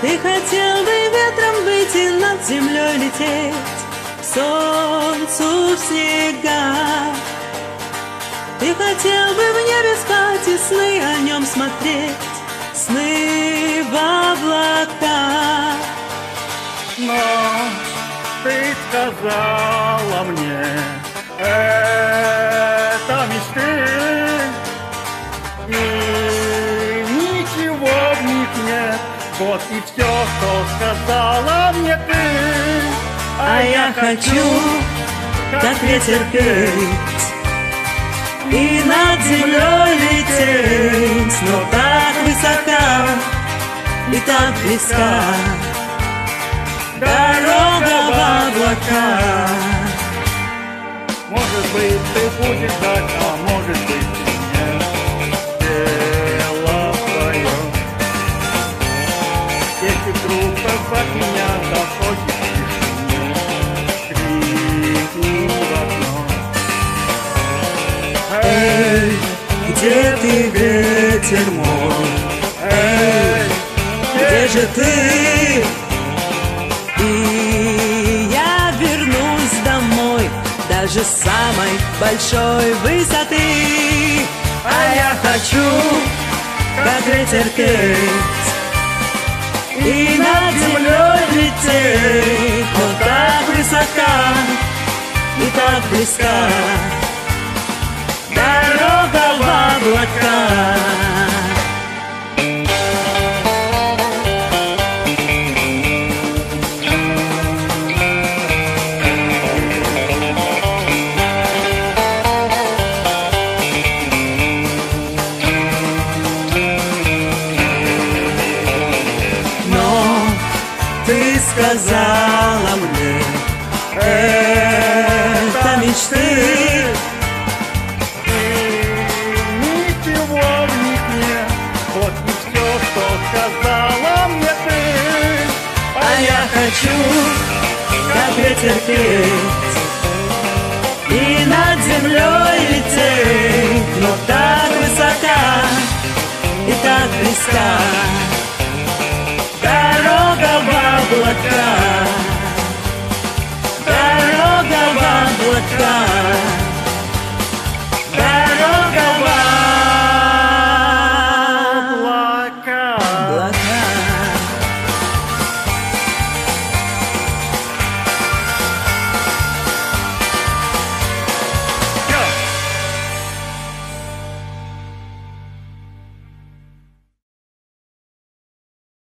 Ты хотел бы ветром быть и над землей лететь, к солнцу в снега. Ты хотел бы в небе спать и сны о нем смотреть, сны в облака. Но ты сказала мне, это мечты, и ничего в них нет. Вот и все, что сказала мне ты. А я хочу, как ветер, петь и над землей лететь, но так высока и так близка дорога в облака. Может быть, ты будешь ждать, а может быть, и нет. Дело твое. Если вдруг позвать меня, заходит в тишине, крикни в окно. Эй, где ты, ветер мой? Эй, где же ты? И я вернусь домой даже с самой большой высоты. А я хочу, как ветер, петь и над землей лететь, но так высока и так близка дорога в облака. Ты сказала мне, это мечты, и ничего в них нет. Вот и все, что сказала мне ты. а я хочу, как ветер, петь и над землей